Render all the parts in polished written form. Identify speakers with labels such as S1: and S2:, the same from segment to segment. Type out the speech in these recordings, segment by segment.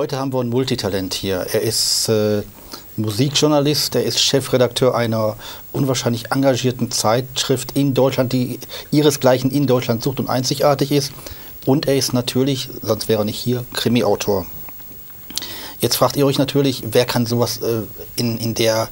S1: Heute haben wir ein Multitalent hier. Er ist Musikjournalist, er ist Chefredakteur einer unwahrscheinlich engagierten Zeitschrift in Deutschland, die ihresgleichen in Deutschland sucht und einzigartig ist. Und er ist natürlich, sonst wäre er nicht hier, Krimi-Autor. Jetzt fragt ihr euch natürlich, wer kann sowas in der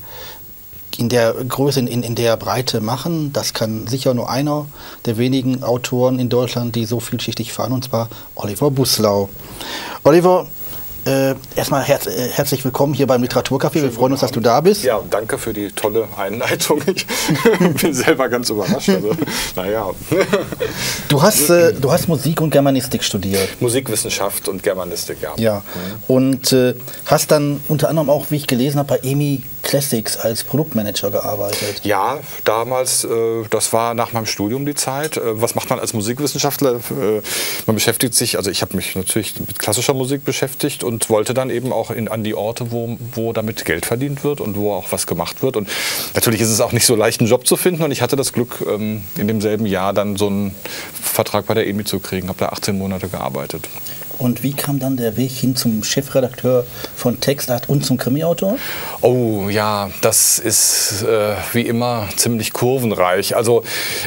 S1: Größe, in der Breite machen? Das kann sicher nur einer der wenigen Autoren in Deutschland, die so vielschichtig fahren, und zwar Oliver Buslau. Oliver, erstmal herzlich willkommen hier beim Literaturcafé. Wir freuen uns, dass du da bist.
S2: Ja, danke für die tolle Einleitung. Ich bin selber ganz überrascht. Also, naja.
S1: Du hast Musik und Germanistik studiert.
S2: Musikwissenschaft und Germanistik, ja.
S1: Ja. Und hast dann unter anderem auch, wie ich gelesen habe, bei EMI Classics als Produktmanager gearbeitet.
S2: Ja, damals, das war nach meinem Studium die Zeit. Was macht man als Musikwissenschaftler? Man beschäftigt sich, also ich habe mich natürlich mit klassischer Musik beschäftigt und wollte dann eben auch an die Orte, wo damit Geld verdient wird und wo auch was gemacht wird. Und natürlich ist es auch nicht so leicht, einen Job zu finden. Und ich hatte das Glück, in demselben Jahr dann so einen Vertrag bei der EMI zu kriegen. Habe da 18 Monate gearbeitet.
S1: Und wie kam dann der Weg hin zum Chefredakteur von Textart und zum Krimi-Autor?
S2: Oh ja, das ist wie immer ziemlich kurvenreich. Also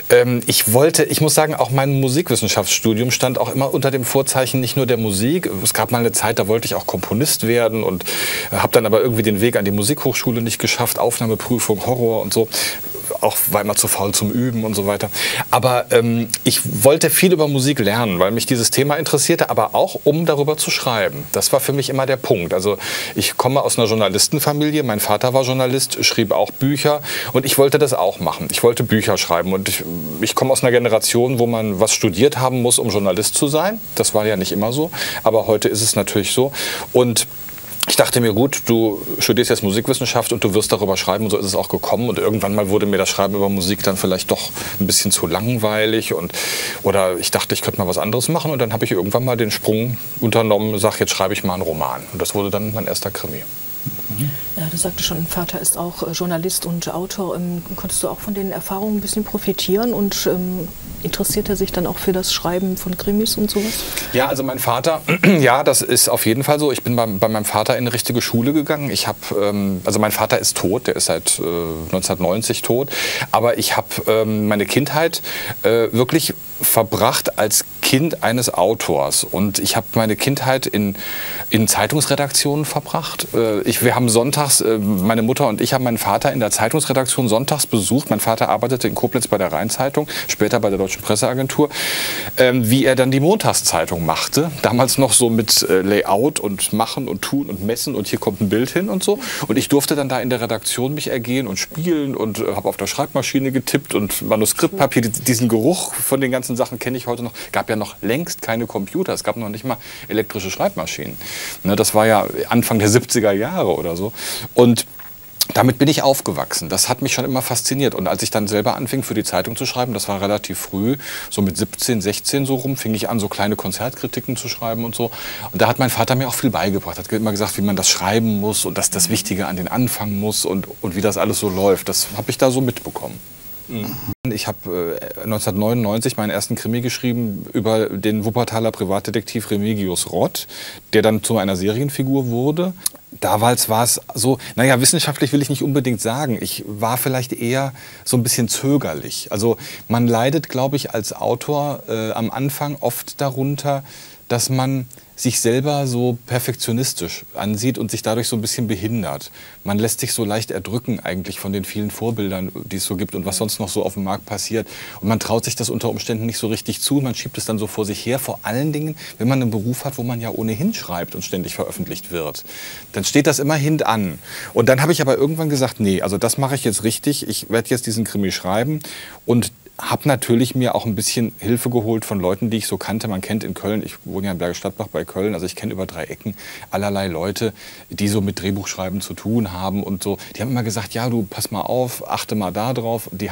S2: ich muss sagen, auch mein Musikwissenschaftsstudium stand auch immer unter dem Vorzeichen nicht nur der Musik. Es gab mal eine Zeit, da wollte ich auch Komponist werden und habe dann aber irgendwie den Weg an die Musikhochschule nicht geschafft. Aufnahmeprüfung, Horror und so. Auch war immer zu faul zum Üben und so weiter. Aber ich wollte viel über Musik lernen, weil mich dieses Thema interessierte, aber auch um darüber zu schreiben. Das war für mich immer der Punkt. Also ich komme aus einer Journalistenfamilie, mein Vater war Journalist, schrieb auch Bücher und ich wollte das auch machen. Ich wollte Bücher schreiben und ich komme aus einer Generation, wo man was studiert haben muss, um Journalist zu sein. Das war ja nicht immer so, aber heute ist es natürlich so. Und ich dachte mir, gut, du studierst jetzt Musikwissenschaft und du wirst darüber schreiben, und so ist es auch gekommen. Und irgendwann mal wurde mir das Schreiben über Musik dann vielleicht doch ein bisschen zu langweilig. Oder ich dachte, ich könnte mal was anderes machen. Und dann habe ich irgendwann mal den Sprung unternommen, sage, jetzt schreibe ich mal einen Roman. Und das wurde dann mein erster Krimi.
S3: Ja, du sagtest schon, Vater ist auch Journalist und Autor. Konntest du auch von den Erfahrungen ein bisschen profitieren und interessiert er sich dann auch für das Schreiben von Krimis und sowas?
S2: Ja, also mein Vater, ja, das ist auf jeden Fall so. Ich bin bei meinem Vater in eine richtige Schule gegangen. Also mein Vater ist tot, der ist seit 1990 tot. Aber ich habe meine Kindheit wirklich verbracht als Kind eines Autors. Und ich habe meine Kindheit in Zeitungsredaktionen verbracht. Wir haben sonntags, meine Mutter und ich haben meinen Vater in der Zeitungsredaktion sonntags besucht. Mein Vater arbeitete in Koblenz bei der Rheinzeitung, später bei der Deutschen Presseagentur, wie er dann die Montagszeitung machte. Damals noch so mit Layout und Machen und Tun und Messen und hier kommt ein Bild hin und so. Und ich durfte dann da in der Redaktion mich ergehen und spielen und habe auf der Schreibmaschine getippt und Manuskriptpapier. Diesen Geruch von den ganzen Sachen kenne ich heute noch. Gab ja noch längst keine Computer. Es gab noch nicht mal elektrische Schreibmaschinen. Ne, das war ja Anfang der 70er Jahre oder so. Und damit bin ich aufgewachsen. Das hat mich schon immer fasziniert. Und als ich dann selber anfing, für die Zeitung zu schreiben, das war relativ früh, so mit 17, 16 so rum, fing ich an, so kleine Konzertkritiken zu schreiben und so. Und da hat mein Vater mir auch viel beigebracht. Er hat immer gesagt, wie man das schreiben muss und dass das Wichtige an den Anfang muss und wie das alles so läuft. Das habe ich da so mitbekommen. Ich habe 1999 meinen ersten Krimi geschrieben über den Wuppertaler Privatdetektiv Remigius Rott, der dann zu einer Serienfigur wurde. Damals war es so, naja, wissenschaftlich will ich nicht unbedingt sagen. Ich war vielleicht eher so ein bisschen zögerlich. Also man leidet, glaube ich, als Autor am Anfang oft darunter, dass man sich selber so perfektionistisch ansieht und sich dadurch so ein bisschen behindert. Man lässt sich so leicht erdrücken eigentlich von den vielen Vorbildern, die es so gibt und was sonst noch so auf dem Markt passiert. Und man traut sich das unter Umständen nicht so richtig zu. Man schiebt es dann so vor sich her. Vor allen Dingen, wenn man einen Beruf hat, wo man ja ohnehin schreibt und ständig veröffentlicht wird. Dann steht das immer hintan. Und dann habe ich aber irgendwann gesagt, nee, also das mache ich jetzt richtig. Ich werde jetzt diesen Krimi schreiben und habe natürlich mir auch ein bisschen Hilfe geholt von Leuten, die ich so kannte. Man kennt in Köln, ich wohne ja in Bergisch Gladbach bei Köln, also ich kenne über 3 Ecken allerlei Leute, die so mit Drehbuchschreiben zu tun haben und so. Die haben immer gesagt, ja, du pass mal auf, achte mal da drauf. Die haben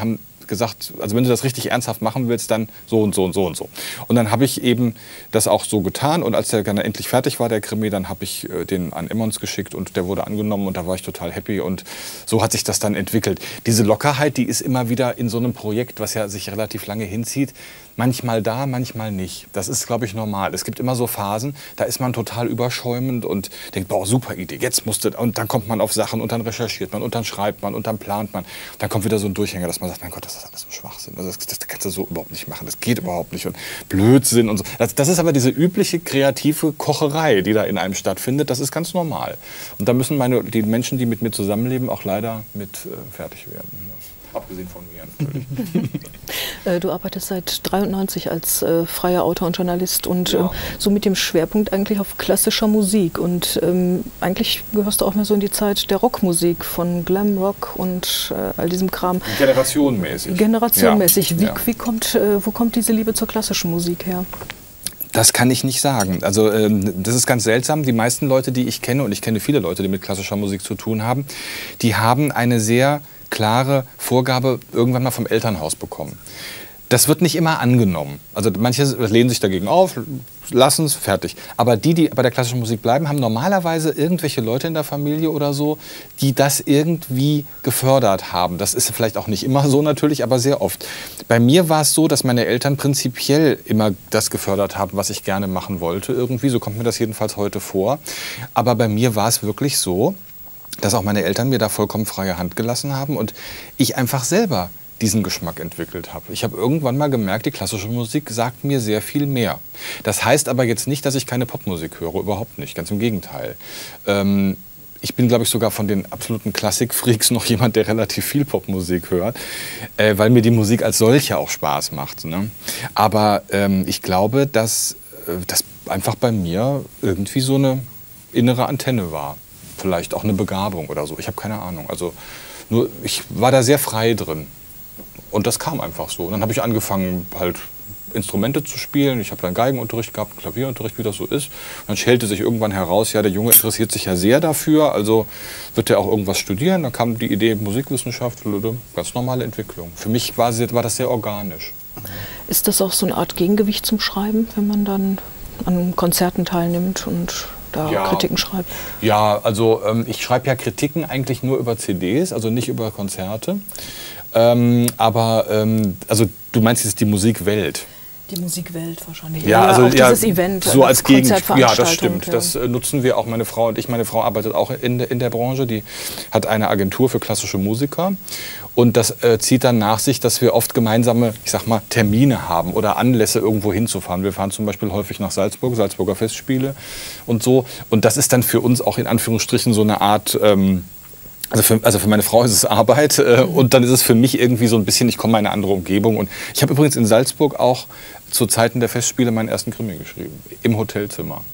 S2: gesagt, also wenn du das richtig ernsthaft machen willst, dann so und so und so und so. Und dann habe ich eben das auch so getan und als der dann endlich fertig war, der Krimi, dann habe ich den an Emmons geschickt und der wurde angenommen und da war ich total happy und so hat sich das dann entwickelt. Diese Lockerheit, die ist immer wieder in so einem Projekt, was ja sich relativ lange hinzieht, manchmal da, manchmal nicht. Das ist, glaube ich, normal. Es gibt immer so Phasen, da ist man total überschäumend und denkt, boah, super Idee, jetzt musste, und dann kommt man auf Sachen und dann recherchiert man und dann schreibt man und dann plant man. Dann kommt wieder so ein Durchhänger, dass man sagt, mein Gott, das ist alles ein Schwachsinn. Also das kannst du so überhaupt nicht machen, das geht überhaupt nicht und Blödsinn und so. Das ist aber diese übliche kreative Kocherei, die da in einem stattfindet, das ist ganz normal. Und da müssen die Menschen, die mit mir zusammenleben, auch leider mit fertig werden. Abgesehen von mir natürlich.
S3: Du arbeitest seit 93 als freier Autor und Journalist und so mit dem Schwerpunkt eigentlich auf klassischer Musik. Und eigentlich gehörst du auch mehr so in die Zeit der Rockmusik, von Glamrock und all diesem Kram.
S2: Generationenmäßig.
S3: Generationenmäßig. Wo kommt diese Liebe zur klassischen Musik her?
S2: Das kann ich nicht sagen. Also das ist ganz seltsam. Die meisten Leute, die ich kenne, und ich kenne viele Leute, die mit klassischer Musik zu tun haben, die haben eine sehr klare Vorgabe irgendwann mal vom Elternhaus bekommen. Das wird nicht immer angenommen. Also manche lehnen sich dagegen auf, lassen es, fertig. Aber die bei der klassischen Musik bleiben, haben normalerweise irgendwelche Leute in der Familie oder so, die das irgendwie gefördert haben. Das ist vielleicht auch nicht immer so natürlich, aber sehr oft. Bei mir war es so, dass meine Eltern prinzipiell immer das gefördert haben, was ich gerne machen wollte irgendwie. So kommt mir das jedenfalls heute vor. Aber bei mir war es wirklich so, dass auch meine Eltern mir da vollkommen freie Hand gelassen haben und ich einfach selber diesen Geschmack entwickelt habe. Ich habe irgendwann mal gemerkt, die klassische Musik sagt mir sehr viel mehr. Das heißt aber jetzt nicht, dass ich keine Popmusik höre, überhaupt nicht, ganz im Gegenteil. Ich bin, glaube ich, sogar von den absoluten Klassik-Freaks noch jemand, der relativ viel Popmusik hört, weil mir die Musik als solche auch Spaß macht. Ne? Aber ich glaube, dass das einfach bei mir irgendwie so eine innere Antenne war. Vielleicht auch eine Begabung oder so. Ich habe keine Ahnung. Also nur, ich war da sehr frei drin. Und das kam einfach so. Und dann habe ich angefangen, halt Instrumente zu spielen. Ich habe dann Geigenunterricht gehabt, Klavierunterricht, wie das so ist. Und dann stellte sich irgendwann heraus, ja, der Junge interessiert sich ja sehr dafür, also wird er auch irgendwas studieren. Dann kam die Idee Musikwissenschaft, ganz normale Entwicklung. Für mich war das sehr organisch.
S3: Ist das auch so eine Art Gegengewicht zum Schreiben, wenn man dann an Konzerten teilnimmt und da Kritiken schreibt? Ja,
S2: also ich schreibe ja Kritiken eigentlich nur über CDs, also nicht über Konzerte. Also du meinst jetzt die Musikwelt?
S3: Die Musikwelt wahrscheinlich.
S2: Ja, also
S3: auch dieses Event,
S2: so als
S3: Konzertveranstaltung.
S2: Ja, das stimmt. Ja. Das nutzen wir auch, meine Frau und ich. Meine Frau arbeitet auch in der Branche. Die hat eine Agentur für klassische Musiker. Und das zieht dann nach sich, dass wir oft gemeinsame, ich sag mal, Termine haben oder Anlässe, irgendwo hinzufahren. Wir fahren zum Beispiel häufig nach Salzburg, Salzburger Festspiele und so. Und das ist dann für uns auch in Anführungsstrichen so eine Art... Also für meine Frau ist es Arbeit und dann ist es für mich irgendwie so ein bisschen, ich komme in eine andere Umgebung. Und ich habe übrigens in Salzburg auch zu Zeiten der Festspiele meinen ersten Krimi geschrieben, im Hotelzimmer.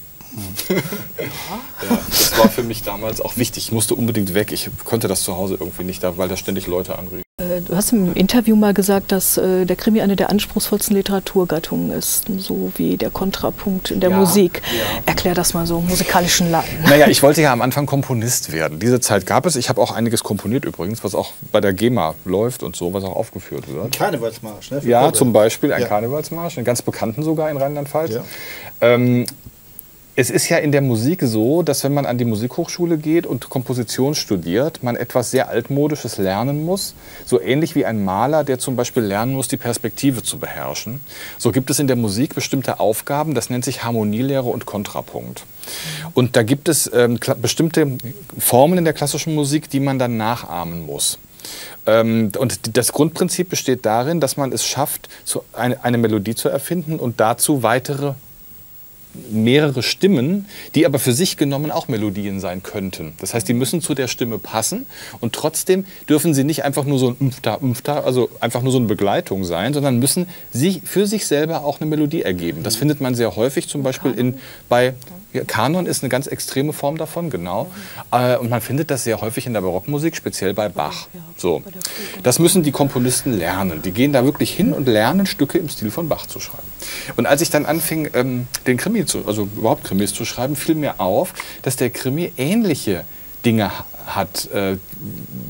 S2: Ja, das war für mich damals auch wichtig. Ich musste unbedingt weg. Ich konnte das zu Hause irgendwie nicht, weil da ständig Leute anriefen.
S3: Du hast im Interview mal gesagt, dass der Krimi eine der anspruchsvollsten Literaturgattungen ist, so wie der Kontrapunkt in der Musik. Ja. Erklär das mal so musikalischen Laien.
S2: Naja, ich wollte ja am Anfang Komponist werden. Diese Zeit gab es. Ich habe auch einiges komponiert übrigens, was auch bei der GEMA läuft und so, was auch aufgeführt wird.
S1: Ein Karnevalsmarsch, ne?
S2: Ja, zum Beispiel ein Karnevalsmarsch, einen ganz bekannten sogar in Rheinland-Pfalz. Ja. Es ist ja in der Musik so, dass wenn man an die Musikhochschule geht und Komposition studiert, man etwas sehr Altmodisches lernen muss. So ähnlich wie ein Maler, der zum Beispiel lernen muss, die Perspektive zu beherrschen. So gibt es in der Musik bestimmte Aufgaben, das nennt sich Harmonielehre und Kontrapunkt. Und da gibt es bestimmte Formen in der klassischen Musik, die man dann nachahmen muss. Und das Grundprinzip besteht darin, dass man es schafft, eine Melodie zu erfinden und dazu mehrere Stimmen, die aber für sich genommen auch Melodien sein könnten. Das heißt, die müssen zu der Stimme passen und trotzdem dürfen sie nicht einfach nur so ein also einfach nur so eine Begleitung sein, sondern müssen für sich selber auch eine Melodie ergeben. Das findet man sehr häufig zum Beispiel bei Kanon ist eine ganz extreme Form davon, genau. Und man findet das sehr häufig in der Barockmusik, speziell bei Bach. So. Das müssen die Komponisten lernen. Die gehen da wirklich hin und lernen, Stücke im Stil von Bach zu schreiben. Und als ich dann anfing, den Krimi also überhaupt Krimis zu schreiben, fiel mir auf, dass der Krimi ähnliche Dinge hat,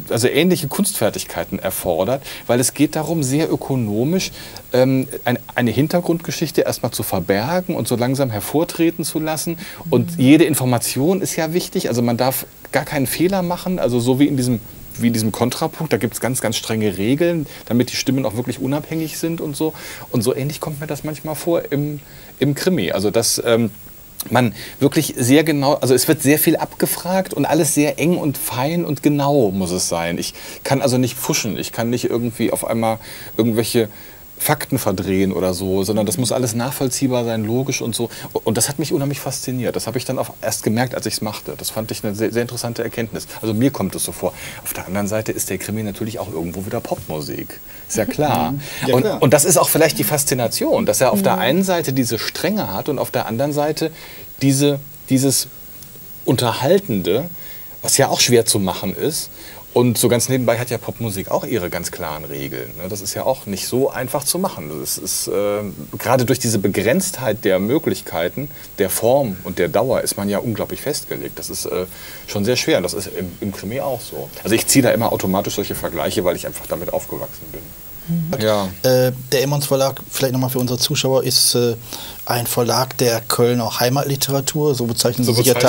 S2: also ähnliche Kunstfertigkeiten erfordert, weil es geht darum, sehr ökonomisch eine Hintergrundgeschichte erstmal zu verbergen und so langsam hervortreten zu lassen. Und jede Information ist ja wichtig, also man darf gar keinen Fehler machen, also so wie in diesem Kontrapunkt, da gibt es ganz, ganz strenge Regeln, damit die Stimmen auch wirklich unabhängig sind und so. Und so ähnlich kommt mir das manchmal vor im Krimi. Also dass man wirklich sehr genau, also es wird sehr viel abgefragt und alles sehr eng und fein und genau muss es sein. Ich kann also nicht pfuschen, ich kann nicht irgendwie auf einmal irgendwelche Fakten verdrehen oder so, sondern das muss alles nachvollziehbar sein, logisch und so. Und das hat mich unheimlich fasziniert. Das habe ich dann auch erst gemerkt, als ich es machte. Das fand ich eine sehr, sehr interessante Erkenntnis. Also mir kommt es so vor. Auf der anderen Seite ist der Krimi natürlich auch irgendwo wieder Popmusik. Ist ja klar. Ja, klar. Und das ist auch vielleicht die Faszination, dass er auf der einen Seite diese Strenge hat und auf der anderen Seite dieses Unterhaltende, was ja auch schwer zu machen ist. Und so ganz nebenbei hat ja Popmusik auch ihre ganz klaren Regeln. Das ist ja auch nicht so einfach zu machen. Das ist, gerade durch diese Begrenztheit der Möglichkeiten, der Form und der Dauer ist man ja unglaublich festgelegt. Das ist schon sehr schwer. Und das ist im Krimi auch so. Also ich ziehe da immer automatisch solche Vergleiche, weil ich einfach damit aufgewachsen bin.
S1: Ja. Der Emmons Verlag, vielleicht nochmal für unsere Zuschauer, ist ein Verlag der Kölner Heimatliteratur, so bezeichnen Sie sich ja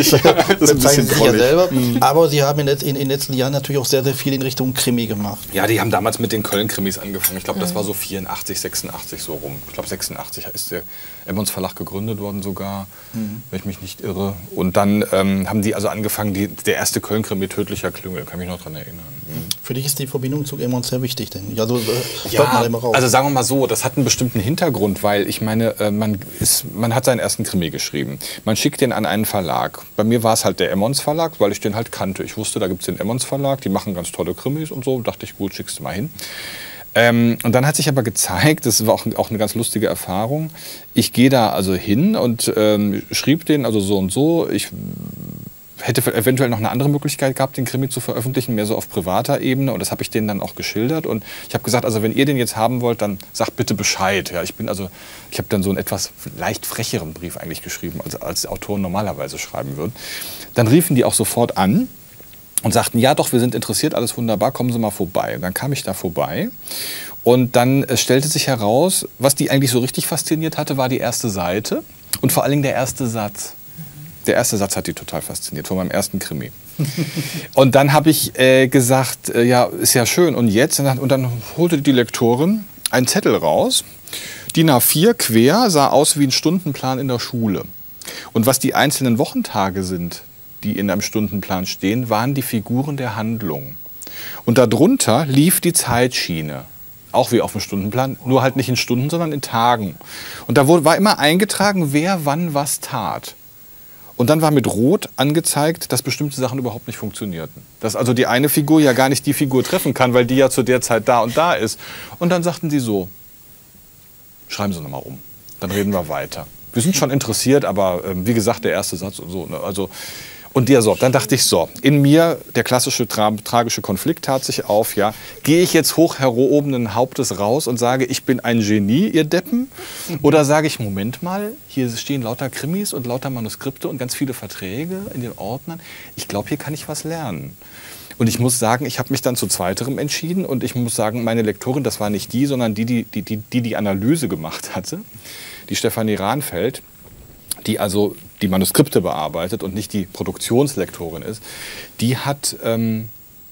S1: selber. Aber Sie haben in den letzten Jahren natürlich auch sehr, sehr viel in Richtung Krimi gemacht.
S2: Ja, die haben damals mit den Köln-Krimis angefangen. Ich glaube, das war so 84, 86 so rum. Ich glaube, 86 ist der Emmons Verlag gegründet worden sogar, wenn ich mich nicht irre. Und dann haben die also angefangen, der erste Köln-Krimi, Tödlicher Klüngel, kann mich noch daran erinnern.
S1: Für dich ist die Verbindung zu Emmons sehr wichtig, denn also,
S2: also sagen wir mal so, das hat einen bestimmten Hintergrund, weil ich meine, man hat seinen ersten Krimi geschrieben. Man schickt den an einen Verlag. Bei mir war es halt der Emmons Verlag, weil ich den halt kannte. Ich wusste, da gibt es den Emmons Verlag, die machen ganz tolle Krimis und so. Dachte ich, gut, schickst du mal hin. Und dann hat sich aber gezeigt, das war auch eine ganz lustige Erfahrung, ich gehe da also hin und schrieb den also so und so, ich hätte eventuell noch eine andere Möglichkeit gehabt, den Krimi zu veröffentlichen, mehr so auf privater Ebene. Und das habe ich denen dann auch geschildert. Und ich habe gesagt, also wenn ihr den jetzt haben wollt, dann sagt bitte Bescheid. Ja, ich habe dann so einen etwas leicht frecheren Brief eigentlich geschrieben, als Autoren normalerweise schreiben würden. Dann riefen die auch sofort an und sagten, ja doch, wir sind interessiert, alles wunderbar, kommen Sie mal vorbei. Und dann kam ich da vorbei. Und dann stellte sich heraus, was die eigentlich so richtig fasziniert hatte, war die erste Seite und vor allen Dingen der erste Satz. Der erste Satz hat die total fasziniert, von meinem ersten Krimi. Und dann habe ich gesagt, ja, ist ja schön. Und jetzt? Und dann holte die Lektorin einen Zettel raus. DIN A4 quer, sah aus wie ein Stundenplan in der Schule. Und was die einzelnen Wochentage sind, die in einem Stundenplan stehen, waren die Figuren der Handlung. Und darunter lief die Zeitschiene. Auch wie auf dem Stundenplan, nur halt nicht in Stunden, sondern in Tagen. Und da war immer eingetragen, wer wann was tat. Und dann war mit Rot angezeigt, dass bestimmte Sachen überhaupt nicht funktionierten. Dass also die eine Figur ja gar nicht die Figur treffen kann, weil die ja zu der Zeit da und da ist. Und dann sagten sie so, schreiben Sie nochmal um, dann reden wir weiter. Wir sind schon interessiert, aber wie gesagt, der erste Satz und so. Ne? Also, und dann dachte ich so, in mir, der klassische tragische Konflikt tat sich auf, ja, gehe ich jetzt hoch erhobenen Hauptes raus und sage, ich bin ein Genie, ihr Deppen? Oder sage ich, Moment mal, hier stehen lauter Krimis und lauter Manuskripte und ganz viele Verträge in den Ordnern. Ich glaube, hier kann ich was lernen. Und ich muss sagen, ich habe mich dann zu zweiterem entschieden und ich muss sagen, meine Lektorin, das war nicht die, sondern die Analyse gemacht hatte, die Stefanie Rahnfeld, die also die Manuskripte bearbeitet und nicht die Produktionslektorin ist, die hat dann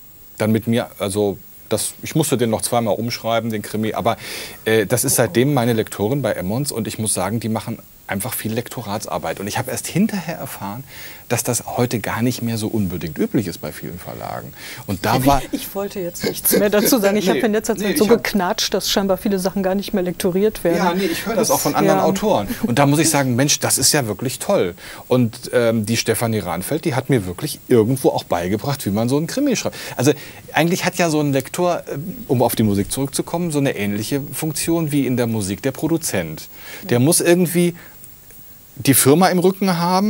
S2: mit mir, also ich musste den noch zweimal umschreiben, den Krimi, aber das ist seitdem meine Lektorin bei Emmons und ich muss sagen, die machen einfach viel Lektoratsarbeit. Und ich habe erst hinterher erfahren, dass das heute gar nicht mehr so unbedingt üblich ist bei vielen Verlagen. Und da war
S3: ich wollte jetzt nichts mehr dazu sagen. Ich habe in letzter Zeit so geknatscht, dass scheinbar viele Sachen gar nicht mehr lektoriert werden.
S2: Ja, ich höre das auch von anderen Autoren. Und da muss ich sagen, Mensch, das ist ja wirklich toll. Und die Stefanie Rahnfeld, die hat mir wirklich irgendwo auch beigebracht, wie man so einen Krimi schreibt. Also eigentlich hat ja so ein Lektor, um auf die Musik zurückzukommen, so eine ähnliche Funktion wie in der Musik der Produzent. Der muss irgendwie die Firma im Rücken haben,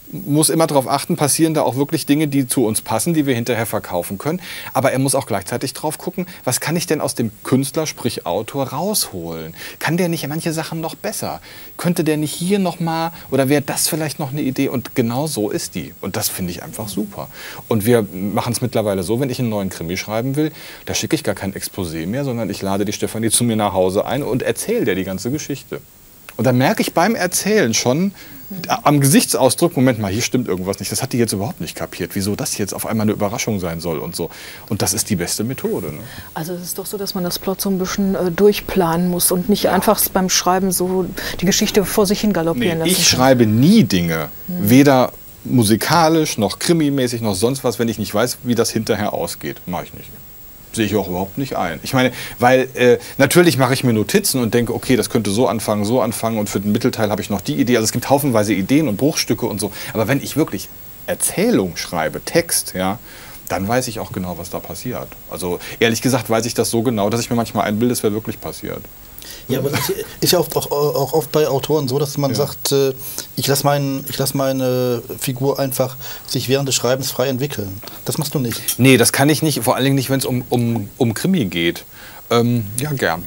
S2: muss immer darauf achten, passieren da auch wirklich Dinge, die zu uns passen, die wir hinterher verkaufen können. Aber er muss auch gleichzeitig drauf gucken, was kann ich denn aus dem Künstler, sprich Autor, rausholen? Kann der nicht manche Sachen noch besser? Könnte der nicht hier noch mal, oder wäre das vielleicht noch eine Idee? Und genau so ist die. Und das finde ich einfach super. Und wir machen es mittlerweile so, wenn ich einen neuen Krimi schreiben will, da schicke ich gar kein Exposé mehr, sondern ich lade die Stefanie zu mir nach Hause ein und erzähle der die ganze Geschichte. Und dann merke ich beim Erzählen schon am Gesichtsausdruck, Moment mal, hier stimmt irgendwas nicht. Das hat die jetzt überhaupt nicht kapiert, wieso das jetzt auf einmal eine Überraschung sein soll und so. Und das ist die beste Methode. Ne?
S3: Also es ist doch so, dass man das Plot so ein bisschen durchplanen muss und nicht einfach beim Schreiben so die Geschichte vor sich hin galoppieren lassen.
S2: Ich schreibe nie Dinge, weder musikalisch noch krimimäßig noch sonst was, wenn ich nicht weiß, wie das hinterher ausgeht. Mache ich nicht. Sehe ich auch überhaupt nicht ein. Ich meine, weil natürlich mache ich mir Notizen und denke, okay, das könnte so anfangen und für den Mittelteil habe ich noch die Idee. Also es gibt haufenweise Ideen und Bruchstücke und so. Aber wenn ich wirklich Erzählung schreibe, Text, ja, dann weiß ich auch genau, was da passiert. Also ehrlich gesagt weiß ich das so genau, dass ich mir manchmal einbilde, es wäre wirklich passiert.
S1: Ja, aber es ist ja auch oft bei Autoren so, dass man sagt, ich lasse meine Figur einfach sich während des Schreibens frei entwickeln. Das machst du nicht.
S2: Nee, das kann ich nicht, vor allen Dingen nicht, wenn es um Krimi geht. Ja, gern.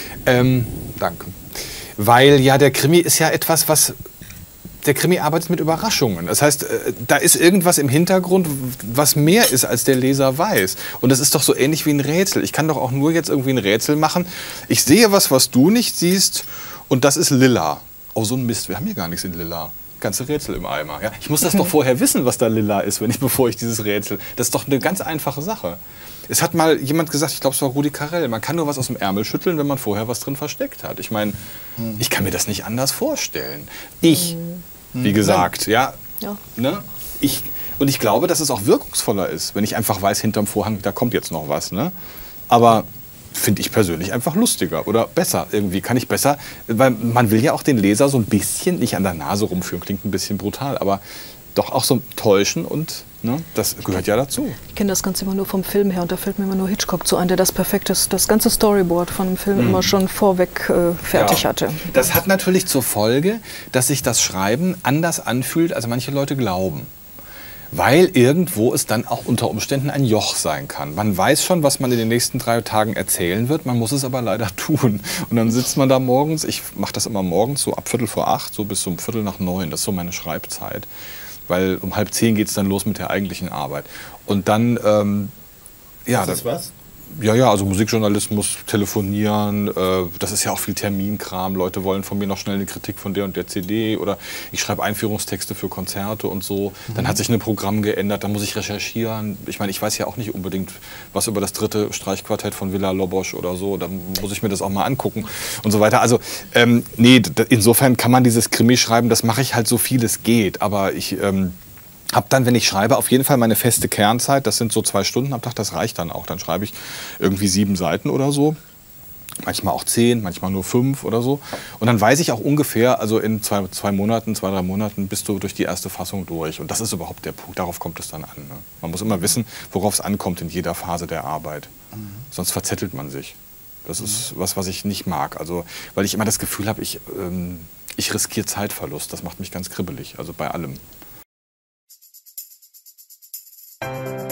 S2: Danke. Weil ja, der Krimi ist ja etwas, der Krimi arbeitet mit Überraschungen. Das heißt, da ist irgendwas im Hintergrund, was mehr ist, als der Leser weiß. Und das ist doch so ähnlich wie ein Rätsel. Ich kann doch auch nur jetzt irgendwie ein Rätsel machen. Ich sehe was du nicht siehst, und das ist lila. Oh, so ein Mist, wir haben hier gar nichts in lila. Ganze Rätsel im Eimer. Ja? Ich muss das doch vorher wissen, was da lila ist, bevor ich dieses Rätsel... Das ist doch eine ganz einfache Sache. Es hat mal jemand gesagt, ich glaube, es war Rudi Carrell, man kann nur was aus dem Ärmel schütteln, wenn man vorher was drin versteckt hat. Ich meine, ich kann mir das nicht anders vorstellen. Wie gesagt, ja. Ne? Und ich glaube, dass es auch wirkungsvoller ist, wenn ich einfach weiß, hinterm Vorhang, da kommt jetzt noch was. Ne? Aber finde ich persönlich einfach lustiger oder besser. Irgendwie kann ich besser, weil man will ja auch den Leser so ein bisschen, nicht an der Nase rumführen, klingt ein bisschen brutal, aber doch auch so täuschen und das gehört ja dazu.
S3: Ich kenne das Ganze immer nur vom Film her und da fällt mir immer nur Hitchcock zu ein, der das ganze Storyboard von dem Film immer schon vorweg fertig hatte.
S2: Das hat natürlich zur Folge, dass sich das Schreiben anders anfühlt, als manche Leute glauben. Weil irgendwo es dann auch unter Umständen ein Joch sein kann. Man weiß schon, was man in den nächsten 3 Tagen erzählen wird, man muss es aber leider tun. Und dann sitzt man da morgens, ich mache das immer morgens, so ab 7:45, so bis um 8:45, das ist so meine Schreibzeit. Weil um 9:30 geht es dann los mit der eigentlichen Arbeit. Und dann,
S1: Das ist was?
S2: Ja, also Musikjournalismus, telefonieren, das ist ja auch viel Terminkram. Leute wollen von mir noch schnell eine Kritik von der und der CD oder ich schreibe Einführungstexte für Konzerte und so. Dann hat sich ein Programm geändert, dann muss ich recherchieren. Ich meine, ich weiß ja auch nicht unbedingt was über das 3. Streichquartett von Villa-Lobos oder so. Da muss ich mir das auch mal angucken und so weiter. Also nee, insofern kann man dieses Krimi schreiben, das mache ich halt so viel es geht. Aber ich... habe dann, wenn ich schreibe, auf jeden Fall meine feste Kernzeit. Das sind so 2 Stunden am Tag, das reicht dann auch. Dann schreibe ich irgendwie 7 Seiten oder so. Manchmal auch 10, manchmal nur 5 oder so. Und dann weiß ich auch ungefähr, also in 2 Monaten, 2-3 Monaten bist du durch die erste Fassung durch. Und das ist überhaupt der Punkt, darauf kommt es dann an. Ne? Man muss immer wissen, worauf es ankommt in jeder Phase der Arbeit. Sonst verzettelt man sich. Das ist was ich nicht mag. Also, weil ich immer das Gefühl habe, ich riskiere Zeitverlust. Das macht mich ganz kribbelig, also bei allem.